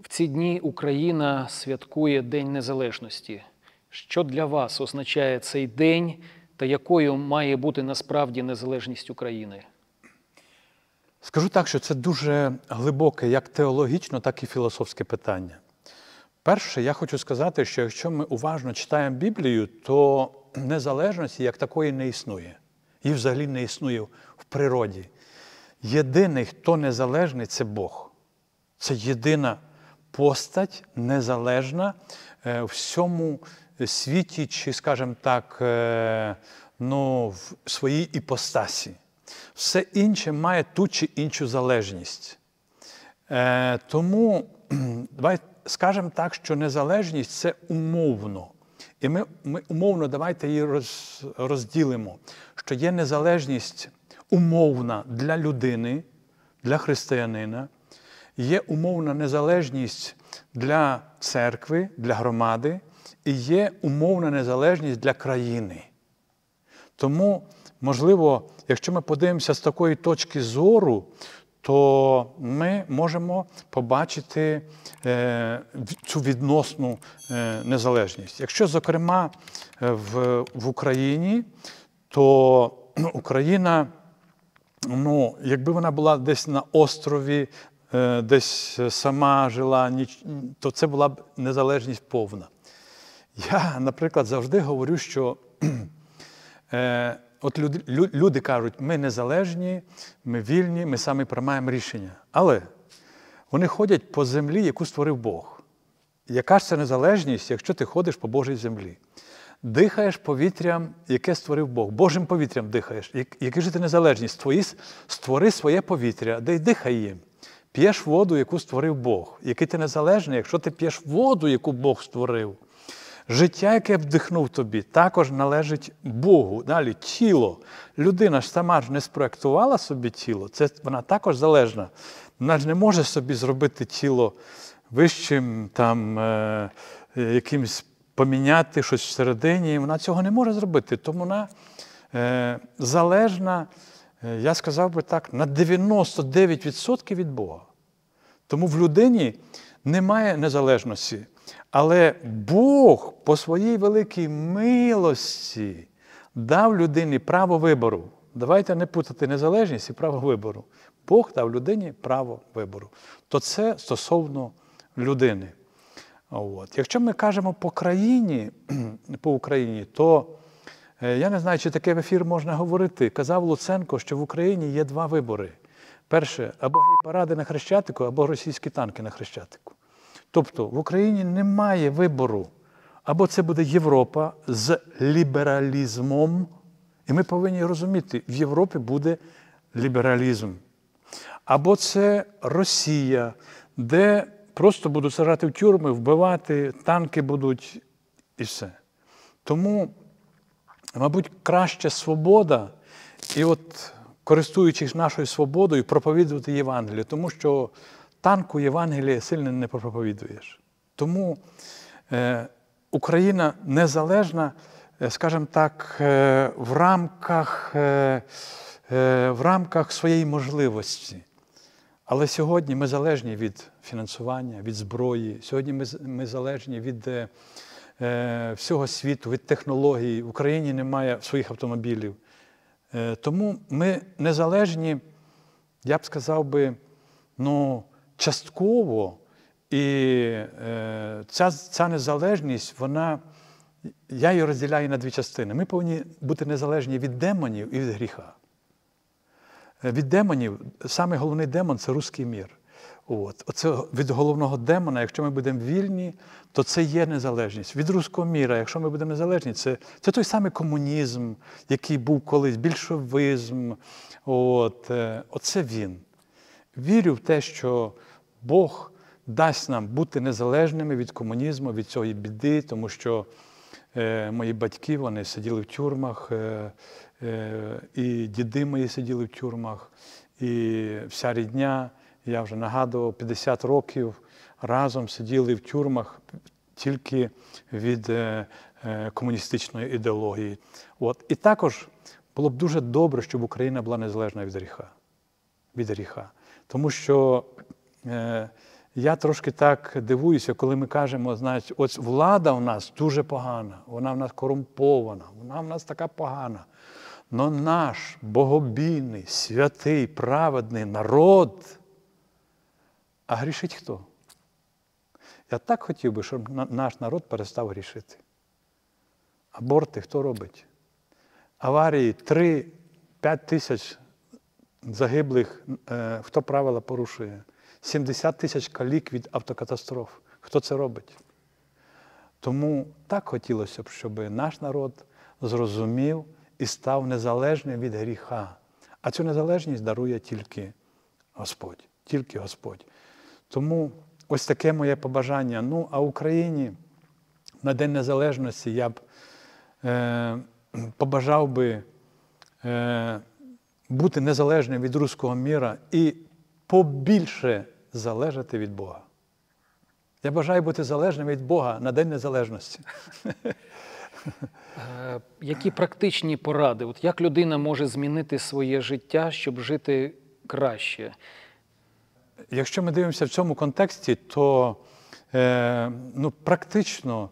В ці дні Україна святкує День Незалежності. Що для вас означає цей день та якою має бути насправді незалежність України? Скажу так, що це дуже глибоке як теологічно, так і філософське питання. Перше, я хочу сказати, що якщо ми уважно читаємо Біблію, то незалежності як такої не існує. Її взагалі не існує в природі. Єдиний, хто незалежний – це Бог. Це єдина постать незалежна в всьому світі, чи, скажімо так, в своїй іпостасі. Все інше має ту чи іншу залежність. Тому, давайте скажемо так, що незалежність – це умовно. І ми умовно давайте її розділимо, що є незалежність умовна для людини, для християнина, є умовна незалежність для церкви, для громади, і є умовна незалежність для країни. Тому, можливо, якщо ми подивимося з такої точки зору, то ми можемо побачити цю відносну незалежність. Якщо, зокрема, в Україні, то Україна, якби вона була десь на острові, десь сама жила, то це була б незалежність повна. Я, наприклад, завжди говорю, що от люди кажуть, ми незалежні, ми вільні, ми самі приймаємо рішення. Але вони ходять по землі, яку створив Бог. Яка ж це незалежність, якщо ти ходиш по Божій землі? Дихаєш повітрям, яке створив Бог. Божим повітрям дихаєш. Яка ж ти незалежність? Створи своє повітря, де й дихай їм. П'єш воду, яку створив Бог. Який ти незалежний, якщо ти п'єш воду, яку Бог створив. Життя, яке вдихнув тобі, також належить Богу. Далі, тіло. Людина ж сама ж не спроєктувала собі тіло, вона також залежна. Вона ж не може собі зробити тіло вищим, якимось поміняти щось всередині. Вона цього не може зробити. Тому вона залежна, я сказав би так, на 99% від Бога. Тому в людині немає незалежності. Але Бог по своїй великій милості дав людині право вибору. Давайте не путати незалежність і право вибору. Бог дав людині право вибору. То це стосовно людини. Якщо ми кажемо по Україні, то я не знаю, чи таке в ефір можна говорити. Казав Луценко, що в Україні є два вибори. Перше, або гей-паради на Хрещатику, або російські танки на Хрещатику. Тобто в Україні немає вибору. Або це буде Європа з лібералізмом, і ми повинні розуміти, в Європі буде лібералізм. Або це Росія, де просто будуть сажати в тюрми, вбивати, танки будуть і все. Тому, мабуть, краще свобода, і от, користуючись нашою свободою, проповідувати Євангеліє, тому що танку Євангелія сильно не проповідуєш. Тому Україна незалежна, скажімо так, в рамках своєї можливості. Але сьогодні ми залежні від фінансування, від зброї, сьогодні ми залежні від всього світу, від технологій. В Україні немає своїх автомобілів. Тому ми незалежні, я б сказав би, частково, і ця незалежність, я її розділяю на дві частини. Ми повинні бути незалежні від демонів і від гріха. Від демонів, самий головний демон – це руський мір. Оце від головного демона, якщо ми будемо вільні, то це є незалежність. Від руського міра, якщо ми будемо незалежні, це той самий комунізм, який був колись, більшовизм. Оце він. Вірю в те, що Бог дасть нам бути незалежними від комунізму, від цієї біди, тому що мої батьки, вони сиділи в тюрмах, і діди мої сиділи в тюрмах, і вся рідня, я вже нагадував, 50 років разом сиділи в тюрмах тільки від комуністичної ідеології. І також було б дуже добре, щоб Україна була незалежна від гріха. Тому що я трошки так дивуюся, коли ми кажемо, значить, ось влада в нас дуже погана, вона в нас корумпована, вона в нас така погана. Но наш богобійний, святий, праведний народ, а грішить хто? Я так хотів би, щоб наш народ перестав грішити. Аборти хто робить? Аварії 3-5 тисяч загиблих, хто правила порушує? 70 тисяч калік від автокатастроф. Хто це робить? Тому так хотілося б, щоб наш народ зрозумів і став незалежним від гріха. А цю незалежність дарує тільки Господь. Тільки Господь. Тому ось таке моє побажання. Ну, а Україні на День Незалежності я б побажав би бути незалежним від руського міра і побільше залежати від Бога. Я бажаю бути залежним від Бога на День Незалежності. Які практичні поради? От як людина може змінити своє життя, щоб жити краще? Якщо ми дивимося в цьому контексті, то практично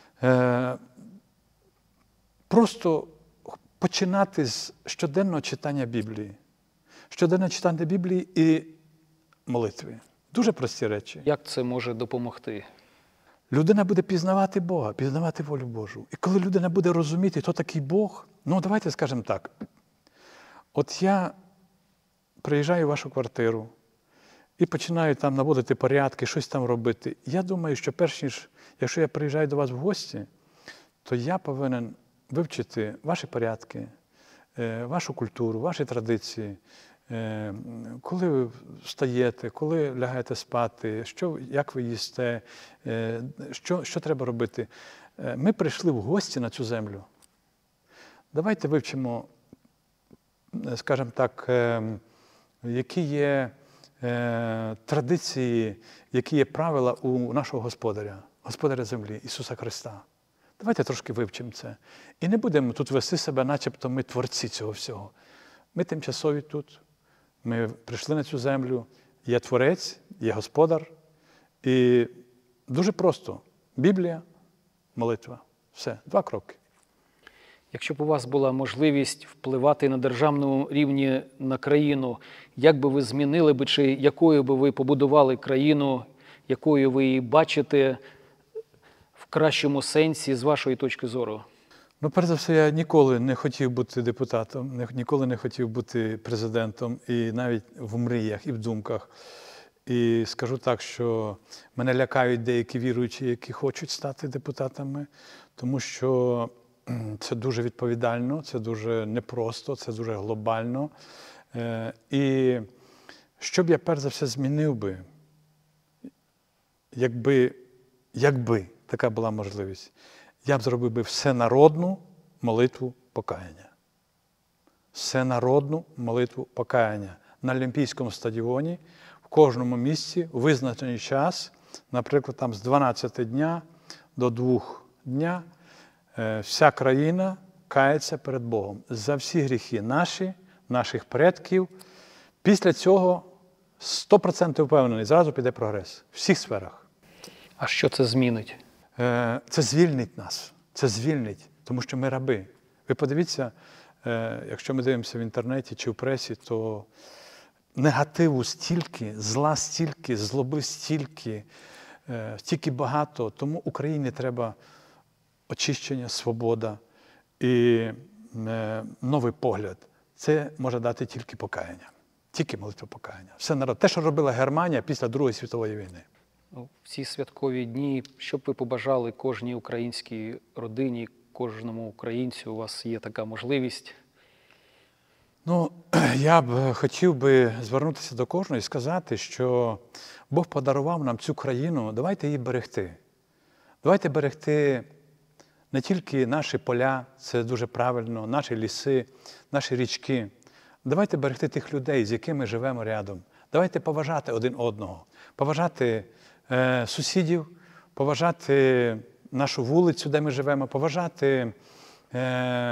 просто починати з щоденного читання Біблії. Щоденне читання Біблії і молитви. Дуже прості речі. Як це може допомогти? Людина буде пізнавати Бога, пізнавати волю Божу. І коли людина буде розуміти, хто такий Бог, ну давайте скажемо так. От я приїжджаю в вашу квартиру і починаю там наводити порядки, щось там робити. Я думаю, що перш ніж, якщо я приїжджаю до вас в гості, то я повинен вивчити ваші порядки, вашу культуру, ваші традиції, коли ви встаєте, коли лягаєте спати, як ви їсте, що треба робити. Ми прийшли в гості на цю землю. Давайте вивчимо, скажімо так, які є традиції, які є правила у нашого Господаря землі, Ісуса Христа. Давайте трошки вивчимо це. І не будемо тут вести себе, начебто ми творці цього всього. Ми тимчасові тут. Ми прийшли на цю землю. Є Творець, є Господар. І дуже просто. Біблія, молитва. Все. 2 кроки. Якщо б у вас була можливість впливати на державному рівні на країну, як би ви змінили би, чи якою би ви побудували країну, якою ви її бачите в кращому сенсі з вашої точки зору? Ну, перш за все, я ніколи не хотів бути депутатом, ніколи не хотів бути президентом, і навіть в мріях, і в думках. І скажу так, що мене лякають деякі віруючі, які хочуть стати депутатами, тому що це дуже відповідально, це дуже непросто, це дуже глобально. І що б я перш за все змінив би, якби така була можливість, я б зробив би всенародну молитву покаяння. Всенародну молитву покаяння на Олімпійському стадіоні, в кожному місці, у визначений час, наприклад, там з 12 дня до 2 дня, вся країна кається перед Богом за всі гріхи наші, наших предків. Після цього 100% впевнений, зразу піде прогрес в всіх сферах. А що це змінить? Це звільнить нас, це звільнить, тому що ми раби. Ви подивіться, якщо ми дивимося в інтернеті чи в пресі, то негативу стільки, зла стільки, злоби стільки, стільки багато. Тому Україні треба очищення, свобода і новий погляд. Це може дати тільки покаяння, тільки молитва покаяння. Все народ. Те, що робила Германія після Другої світової війни. В ці святкові дні, що б ви побажали кожній українській родині, кожному українцю, у вас є така можливість? Ну, я б хотів би звернутися до кожного і сказати, що Бог подарував нам цю країну, давайте її берегти. Давайте берегти не тільки наші поля, це дуже правильно, наші ліси, наші річки. Давайте берегти тих людей, з якими живемо рядом. Давайте поважати один одного, поважати сусідів, поважати нашу вулицю, де ми живемо, поважати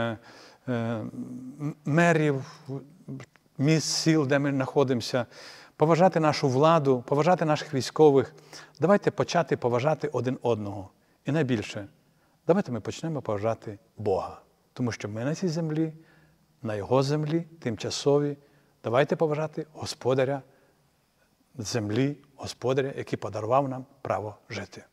мерів, міст, сіл, де ми знаходимося, поважати нашу владу, поважати наших військових. Давайте почати поважати один одного. І найбільше, давайте ми почнемо поважати Бога. Тому що ми на цій землі, на Його землі, тимчасові. Давайте поважати Господаря землі, Господаря, який подарував нам право жити.